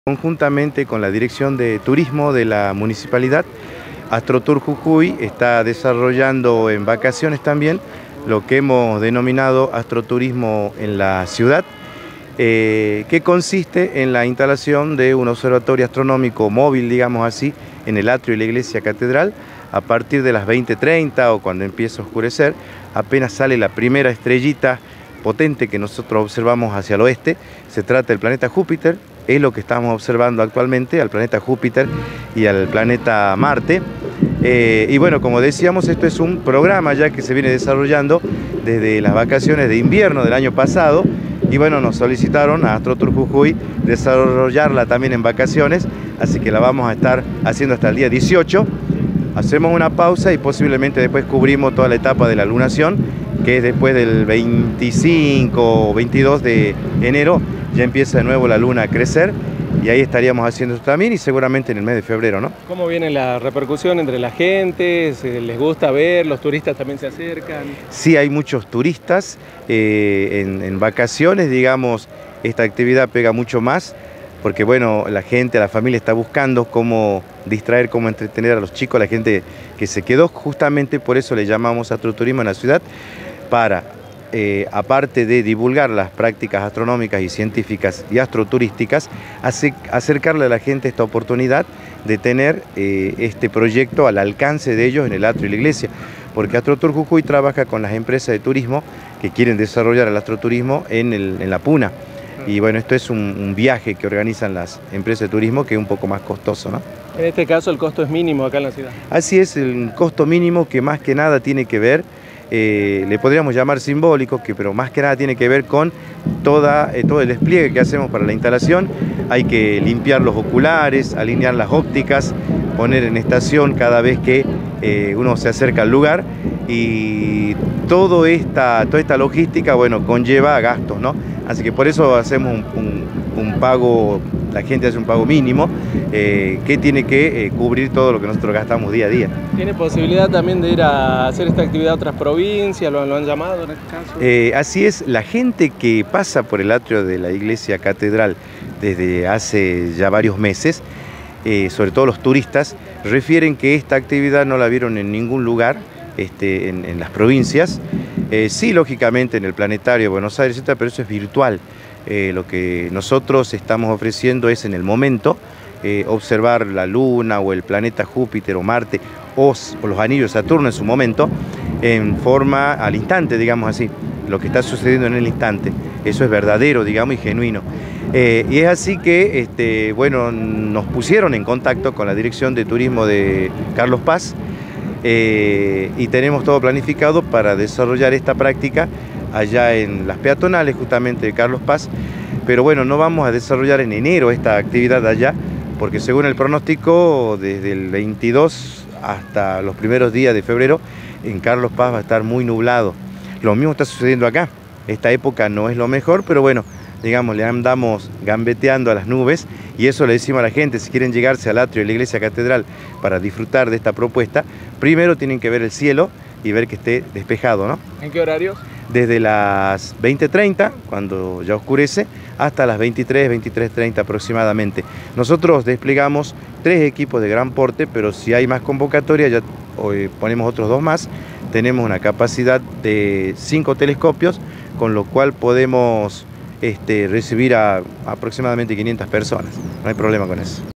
Conjuntamente con la Dirección de Turismo de la Municipalidad, Astrotour Jujuy está desarrollando en vacaciones también lo que hemos denominado astroturismo en la ciudad, que consiste en la instalación de un observatorio astronómico móvil, digamos así, en el atrio de la iglesia catedral. A partir de las 20:30 o cuando empieza a oscurecer, apenas sale la primera estrellita potente que nosotros observamos hacia el oeste. Se trata del planeta Júpiter, es lo que estamos observando actualmente, al planeta Júpiter y al planeta Marte. Y bueno, como decíamos, esto es un programa ya que se viene desarrollando desde las vacaciones de invierno del año pasado. Y bueno, nos solicitaron a Astrotour Jujuy desarrollarla también en vacaciones, así que la vamos a estar haciendo hasta el día 18. Hacemos una pausa y posiblemente después cubrimos toda la etapa de la lunación, que es después del 25 o 22 de enero, ya empieza de nuevo la luna a crecer, y ahí estaríamos haciendo esto también, y seguramente en el mes de febrero, ¿no? ¿Cómo viene la repercusión entre la gente? ¿Les gusta ver? ¿Los turistas también se acercan? Sí, hay muchos turistas en vacaciones, digamos, esta actividad pega mucho más, porque bueno, la gente, la familia está buscando cómo distraer, cómo entretener a los chicos, la gente que se quedó. Justamente por eso le llamamos astroturismo en la ciudad, para, aparte de divulgar las prácticas astronómicas y científicas y astroturísticas, acercarle a la gente esta oportunidad de tener este proyecto al alcance de ellos en el atrio y la iglesia, porque Astrotour Jujuy trabaja con las empresas de turismo que quieren desarrollar el astroturismo en la Puna. Y bueno, esto es un viaje que organizan las empresas de turismo, que es un poco más costoso, ¿no? En este caso el costo es mínimo acá en la ciudad. Así es, el costo mínimo que más que nada tiene que ver, le podríamos llamar simbólico, pero más que nada tiene que ver con todo el despliegue que hacemos para la instalación. Hay que limpiar los oculares, alinear las ópticas, poner en estación cada vez que uno se acerca al lugar, y toda esta logística, bueno, conlleva gastos, ¿no? Así que por eso hacemos un pago, la gente hace un pago mínimo que tiene que cubrir todo lo que nosotros gastamos día a día. ¿Tiene posibilidad también de ir a hacer esta actividad a otras provincias? ¿Lo han llamado en este caso? Así es, la gente que pasa por el atrio de la iglesia catedral desde hace ya varios meses, sobre todo los turistas, refieren que esta actividad no la vieron en ningún lugar en las provincias. Sí, lógicamente en el planetario de Buenos Aires, etc., pero eso es virtual. Lo que nosotros estamos ofreciendo es en el momento observar la Luna o el planeta Júpiter o Marte o los anillos de Saturno en su momento, en forma al instante, digamos así, lo que está sucediendo en el instante. Eso es verdadero, digamos, y genuino. Y es así que, bueno, nos pusieron en contacto con la Dirección de Turismo de Carlos Paz, y tenemos todo planificado para desarrollar esta práctica allá en las peatonales justamente de Carlos Paz. Pero bueno, no vamos a desarrollar en enero esta actividad allá, porque según el pronóstico, desde el 22 hasta los primeros días de febrero, en Carlos Paz va a estar muy nublado. Lo mismo está sucediendo acá. Esta época no es lo mejor, pero bueno, digamos, le andamos gambeteando a las nubes, y eso le decimos a la gente: si quieren llegarse al atrio de la iglesia catedral para disfrutar de esta propuesta, primero tienen que ver el cielo y ver que esté despejado, ¿no? ¿En qué horarios? Desde las 20:30, cuando ya oscurece, hasta las 23:30 aproximadamente. Nosotros desplegamos 3 equipos de gran porte, pero si hay más convocatoria, ya ponemos otros 2 más. Tenemos una capacidad de 5 telescopios, con lo cual podemos recibir a aproximadamente 500 personas. No hay problema con eso.